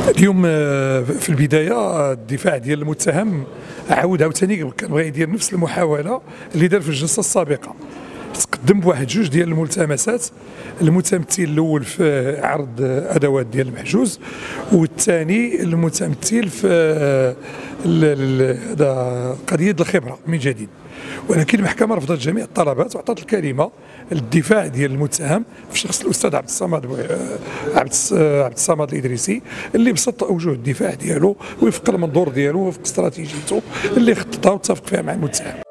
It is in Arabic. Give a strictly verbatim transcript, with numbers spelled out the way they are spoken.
اليوم في البدايه الدفاع ديال المتهم عاود عاوتاني كنبغي يدير نفس المحاوله اللي دار في الجلسه السابقه. تقدم بواحد جوج ديال الملتمسات، المتمثل الاول في عرض ادوات ديال المحجوز، والثاني المتمثل في هذا قضيه الخبره من جديد. ولكن المحكمه رفضت جميع الطلبات واعطت الكلمه للدفاع ديال المتهم في شخص الاستاذ عبد الصمد عبد عبد الصمد الادريسي، اللي بسط اوجه الدفاع ديالو وفق المنظور ديالو وفق استراتيجيته اللي خططها واتفق فيها مع المتهم.